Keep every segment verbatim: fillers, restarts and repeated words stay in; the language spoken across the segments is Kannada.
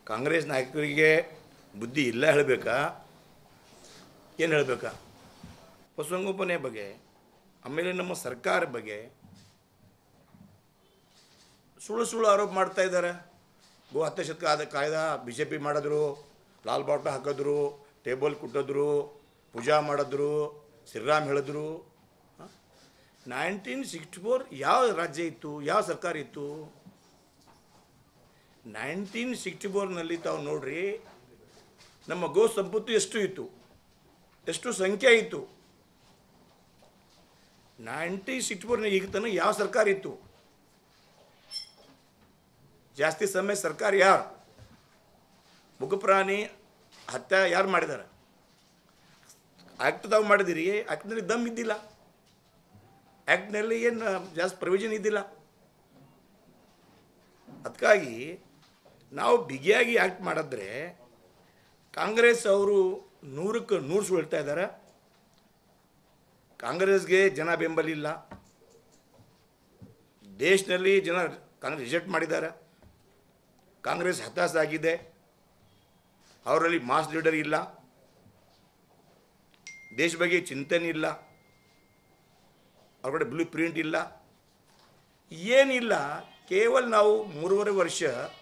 ಕಾಂಗ್ರೆಸ್ ನಾಯಕರಿಗೆ ಬುದ್ಧಿ ಇಲ್ಲ ಹೇಳಬೇಕಾ ಏನು ಹೇಳಬೇಕಾ? ಪಶುಸಂಗೋಪನೆ ಬಗ್ಗೆ, ಆಮೇಲೆ ನಮ್ಮ ಸರ್ಕಾರ ಬಗ್ಗೆ ಸುಳ್ಳು ಸುಳ್ಳು ಆರೋಪ ಮಾಡ್ತಾ ಇದ್ದಾರೆ. ಗೋ ಹತ್ಯೆ ಶತಕ ಆದ ಕಾಯ್ದೆ ಬಿ ಜೆ ಪಿ ಮಾಡಿದ್ರು, ಲಾಲ್ ಬಾಟ ಹಾಕಿದ್ರು, ಟೇಬಲ್ ಕುಟ್ಟಿದ್ರು, ಪೂಜಾ ಮಾಡಿದ್ರು, ಶ್ರೀರಾಮ್ ಹೇಳಿದ್ರು. ನೈನ್ಟೀನ್ ಸಿಕ್ಸ್ಟಿ ಫೋರ್ ಯಾವ ರಾಜ್ಯ ಇತ್ತು, ಯಾವ ಸರ್ಕಾರ ಇತ್ತು? ನೈನ್ಟೀನ್ ಸಿಕ್ಸ್ಟಿ ಫೋರ್ನಲ್ಲಿ ತಾವು ನೋಡ್ರಿ, ನಮ್ಮ ಗೋ ಸಂಪತ್ತು ಎಷ್ಟು ಇತ್ತು, ಎಷ್ಟು ಸಂಖ್ಯೆ ಇತ್ತು. ನೈನ್ಟೀನ್ ಸಿಕ್ಸ್ಟಿ ಫೋರ್ನ ಈಗ ತನಕ ಯಾವ ಸರ್ಕಾರ ಇತ್ತು? ಜಾಸ್ತಿ ಸಮಯ ಸರ್ಕಾರ ಯಾರು? ಮುಖಪ್ರಾಣಿ ಹತ್ಯೆ ಯಾರು ಮಾಡಿದ್ದಾರೆ? ಆ್ಯಕ್ಟ್ ತಾವು ಮಾಡಿದಿರಿ, ಆ್ಯಕ್ಟ್ನಲ್ಲಿ ದಮ್ ಇದ್ದಿಲ್ಲ, ಆ್ಯಕ್ಟ್ನಲ್ಲಿ ಏನು ಜಾಸ್ತಿ ಪ್ರೊವಿಷನ್ ಇದ್ದಿಲ್ಲ. ಅದಕ್ಕಾಗಿ ನಾವು ಬಿಗಿಯಾಗಿ ಆ್ಯಕ್ಟ್ ಮಾಡಿದ್ರೆ ಕಾಂಗ್ರೆಸ್ ಅವರು ನೂರಕ್ಕೆ ನೂರು ಸುಳ್ಳು ಹೇಳ್ತಾ ಇದ್ದಾರೆ. ಕಾಂಗ್ರೆಸ್ಗೆ ಜನ ಬೆಂಬಲ ಇಲ್ಲ, ದೇಶದಲ್ಲಿ ಜನ ಕಾಂಗ್ರೆಸ್ ರಿಜೆಕ್ಟ್ ಮಾಡಿದ್ದಾರೆ. ಕಾಂಗ್ರೆಸ್ ಹತಾಶ ಆಗಿದೆ, ಅವರಲ್ಲಿ ಮಾಸ್ ಲೀಡರ್ ಇಲ್ಲ, ದೇಶ ಬಗ್ಗೆ ಚಿಂತನೆ ಇಲ್ಲ, ಅವ್ರ ಕಡೆ ಬ್ಲೂ ಪ್ರಿಂಟ್ ಇಲ್ಲ, ಏನಿಲ್ಲ. ಕೇವಲ ನಾವು ಮೂರುವರೆ ವರ್ಷ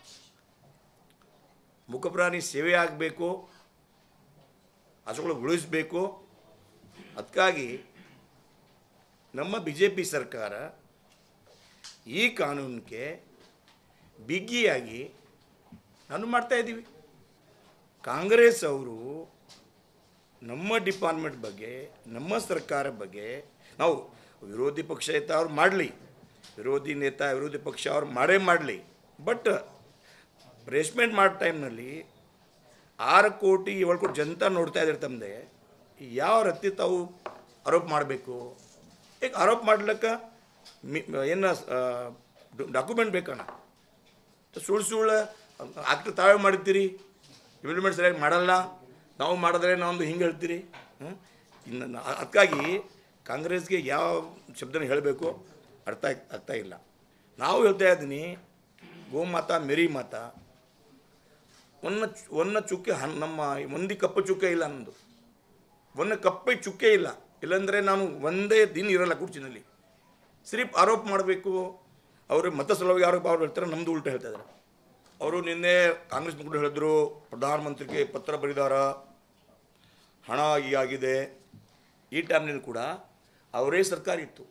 ಮುಖಪ್ರಾಣಿ ಸೇವೆ ಆಗಬೇಕು, ಹಸುಗಳು ಉಳಿಸಬೇಕು. ಅದಕ್ಕಾಗಿ ನಮ್ಮ ಬಿ ಜೆ ಪಿ ಸರ್ಕಾರ ಈ ಕಾನೂನಿಗೆ ಬಿಗಿಯಾಗಿ ನಾನು ಮಾಡ್ತಾ ಇದ್ದೀವಿ. ಕಾಂಗ್ರೆಸ್ ಅವರು ನಮ್ಮ ಡಿಪಾರ್ಟ್ಮೆಂಟ್ ಬಗ್ಗೆ, ನಮ್ಮ ಸರ್ಕಾರ ಬಗ್ಗೆ, ನಾವು ವಿರೋಧಿ ಪಕ್ಷ ನೇತ ಅವ್ರು ಮಾಡಲಿ, ವಿರೋಧಿ ನೇತಾ ವಿರೋಧಿ ಪಕ್ಷ ಅವ್ರು ಮಾಡೇ ಮಾಡಲಿ, ಬಟ್ ಪ್ಲೇಸ್ಮೆಂಟ್ ಮಾಡೋ ಟೈಮ್ನಲ್ಲಿ ಆರು ಕೋಟಿ ಏಳು ಕೋಟಿ ಜನತಾ ನೋಡ್ತಾ ಇದ್ದಾರೆ. ತಮ್ಮದೇ ಯಾವ ರೀತಿ ತಾವು ಆರೋಪ ಮಾಡಬೇಕು? ಈಗ ಆರೋಪ ಮಾಡ್ಲಿಕ್ಕೆ ಮಿ ಏನು ಡಾಕ್ಯುಮೆಂಟ್ ಬೇಕಣ್ಣ? ಸುಳ್ಳು ಸುಳ್ಳು ಆಕ್ಟ್ ತಾವೇ ಮಾಡ್ತೀರಿ, ಇಂಪ್ಲಿಮೆಂಟ್ ಸರಿಯಾಗಿ ಮಾಡಲ್ಲ, ನಾವು ಮಾಡಿದ್ರೆ ನಾವೊಂದು ಹಿಂಗೆ ಹೇಳ್ತೀರಿ. ಇನ್ನು ಅದಕ್ಕಾಗಿ ಕಾಂಗ್ರೆಸ್ಗೆ ಯಾವ ಶಬ್ದನ ಹೇಳಬೇಕು ಅರ್ಥ ಆಗ್ತಾ ಇಲ್ಲ. ನಾವು ಹೇಳ್ತಾ ಇದ್ದೀನಿ, ಗೋಮಾತಾ ಮೇರಿ ಮಾತಾ, ಒನ್ನ ಒನ್ನ ಚುಕ್ಕೆ ಹನ್ ನಮ್ಮ ಒಂದಿ ಕಪ್ಪು ಚುಕ್ಕೆ ಇಲ್ಲ, ನನ್ನದು ಒಂದು ಕಪ್ಪೆ ಚುಕ್ಕೆ ಇಲ್ಲ. ಇಲ್ಲಾಂದರೆ ನಾನು ಒಂದೇ ದಿನ ಇರಲ್ಲ ಕುರ್ಚಿನಲ್ಲಿ. ಸಿರಿಪ್ ಆರೋಪ ಮಾಡಬೇಕು, ಅವರು ಮತ ಸಲುವಾಗಿ ಆರೋಪ ಅವ್ರು ಹೇಳ್ತಾರೆ, ನಮ್ಮದು ಉಲ್ಟ ಹೇಳ್ತಾ ಇದ್ದಾರೆ. ಅವರು ನಿನ್ನೆ ಕಾಂಗ್ರೆಸ್ ಮುಖಂಡರು ಹೇಳಿದ್ರು, ಪ್ರಧಾನಮಂತ್ರಿಗೆ ಪತ್ರ ಬರೆದಾರ, ಹಣ ಹೀಗಾಗಿದೆ. ಈ ಟೈಮ್ನಲ್ಲಿ ಕೂಡ ಅವರೇ ಸರ್ಕಾರ ಇತ್ತು,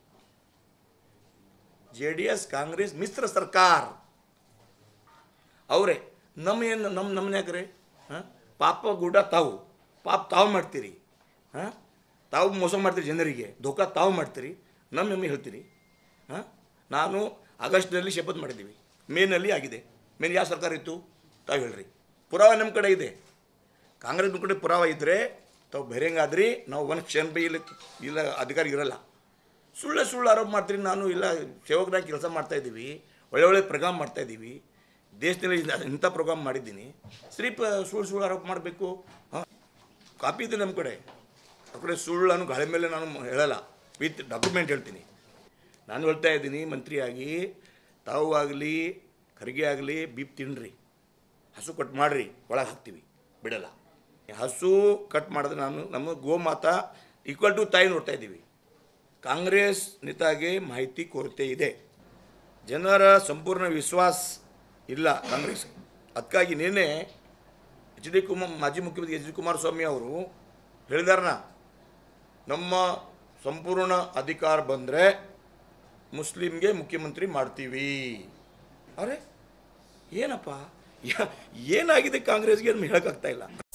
ಜೆ ಡಿ ಎಸ್ ಕಾಂಗ್ರೆಸ್ ಮಿಶ್ರ ಸರ್ಕಾರ ಅವರೇ. ನಮ್ಮ ಏನು ನಮ್ಮ ನಮ್ಮನೆ ಯಾಕ್ರೆ ಹಾಂ ಪಾಪ ಗೂಡ ತಾವು ಪಾಪ ತಾವು ಮಾಡ್ತೀರಿ, ಹಾಂ ತಾವು ಮೋಸ ಮಾಡ್ತೀರಿ, ಜನರಿಗೆ ಧೋಕಾ ತಾವು ಮಾಡ್ತೀರಿ, ನಮ್ಮ ನಮ್ಮ ಹೇಳ್ತೀರಿ. ಹಾಂ ನಾನು ಆಗಸ್ಟ್ನಲ್ಲಿ ಶಪಥ ಮಾಡಿದ್ದೀವಿ, ಮೇನಲ್ಲಿ ಆಗಿದೆ. ಮೇನ್ ಯಾವ ಸರ್ಕಾರ ಇತ್ತು ತಾವು ಹೇಳ್ರಿ, ಪುರಾವೆ ನಮ್ಮ ಕಡೆ ಇದೆ. ಕಾಂಗ್ರೆಸ್ ಕಡೆ ಪುರಾವೆ ಇದ್ದರೆ ತಾವು ಬಹಿರಂಗಾದ್ರಿ, ನಾವು ಒಂದು ಕ್ಷಣ ಬಿ ಇಲ್ಲ ಇಲ್ಲ ಅಧಿಕಾರ ಇರಲ್ಲ. ಸುಳ್ಳು ಸುಳ್ಳು ಆರೋಪ ಮಾಡ್ತೀರಿ. ನಾನು ಇಲ್ಲ ಸೇವಕರಾಗಿ ಕೆಲಸ ಮಾಡ್ತಾಯಿದ್ದೀವಿ, ಒಳ್ಳೆ ಒಳ್ಳೆ ಪ್ರೋಗ್ರಾಮ್ ಮಾಡ್ತಾಯಿದ್ದೀವಿ, ದೇಶದಲ್ಲಿ ಇಂಥ ಪ್ರೋಗ್ರಾಮ್ ಮಾಡಿದ್ದೀನಿ. ಸಿರಿಪ್ ಸುಳ್ಳು ಸುಳ್ಳು ಆರೋಪ ಮಾಡಬೇಕು? ಹಾಂ ಕಾಪಿ ಇದೆ ನಮ್ಮ ಕಡೆ. ಆ ಕಡೆ ಸುಳ್ಳು ನಾನು ಗಾಳಿ ಮೇಲೆ ನಾನು ಹೇಳಲ್ಲ, ವಿತ್ ಡಾಕ್ಯುಮೆಂಟ್ ಹೇಳ್ತೀನಿ. ನಾನು ಹೇಳ್ತಾ ಇದ್ದೀನಿ, ಮಂತ್ರಿಯಾಗಿ ತಾವು ಆಗಲಿ ಖರ್ಗೆ ಆಗಲಿ ಬೀಪ್ ತಿನ್ನಿರಿ, ಹಸು ಕಟ್ ಮಾಡಿರಿ, ಒಳಗೆ ಹಾಕ್ತೀವಿ, ಬಿಡಲ್ಲ. ಹಸು ಕಟ್ ಮಾಡಿದ್ರೆ ನಾನು ನಮ್ಮ ಗೋಮಾತಾ ಈಕ್ವಲ್ ಟು ತಾಯಿ ನೋಡ್ತಾ ಇದ್ದೀವಿ. ಕಾಂಗ್ರೆಸ್ ನೇತಾಗೆ ಮಾಹಿತಿ ಕೊರತೆ ಇದೆ, ಜನರ ಸಂಪೂರ್ಣ ವಿಶ್ವಾಸ ಇಲ್ಲ ಕಾಂಗ್ರೆಸ್. ಅದಕ್ಕಾಗಿ ನಿನ್ನೆ ಎಚ್ ಡಿ ಕುಮಾರ್ ಮಾಜಿ ಮುಖ್ಯಮಂತ್ರಿ ಎಚ್ ಡಿ ಕುಮಾರಸ್ವಾಮಿ ಅವರು ಹೇಳಿದಾರನ, ನಮ್ಮ ಸಂಪೂರ್ಣ ಅಧಿಕಾರ ಬಂದರೆ ಮುಸ್ಲಿಮ್ಗೆ ಮುಖ್ಯಮಂತ್ರಿ ಮಾಡ್ತೀವಿ. ಅರೆ ಏನಪ್ಪ, ಏನಾಗಿದೆ ಕಾಂಗ್ರೆಸ್ಗೆ ಅಂತ ಹೇಳೋಕ್ಕಾಗ್ತಾ ಇಲ್ಲ.